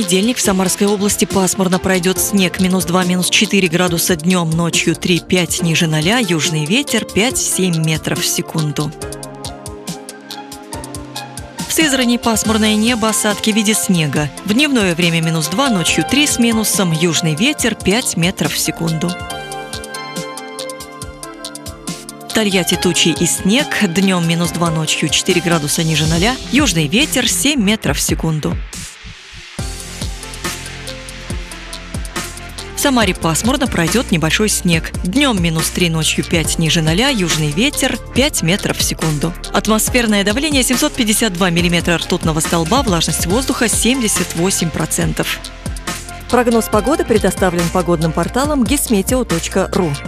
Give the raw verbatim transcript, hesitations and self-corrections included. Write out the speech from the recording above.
понедельник в Самарской области пасмурно, пройдет снег. Минус два, минус четыре градуса днем, ночью три-пять ниже ноля, южный ветер пять-семь метров в секунду. В Сызрани пасмурное небо, осадки в виде снега. В дневное время минус два, ночью три с минусом, южный ветер пять метров в секунду. В Тольятти тучи и снег, днем минус два, ночью четыре градуса ниже ноля, южный ветер семь метров в секунду. В Самаре пасмурно, пройдет небольшой снег. Днем минус три, ночью пять ниже ноля, южный ветер пять метров в секунду. Атмосферное давление семьсот пятьдесят два миллиметра ртутного столба, влажность воздуха семьдесят восемь процентов. Прогноз погоды предоставлен погодным порталом гисметео точка ру.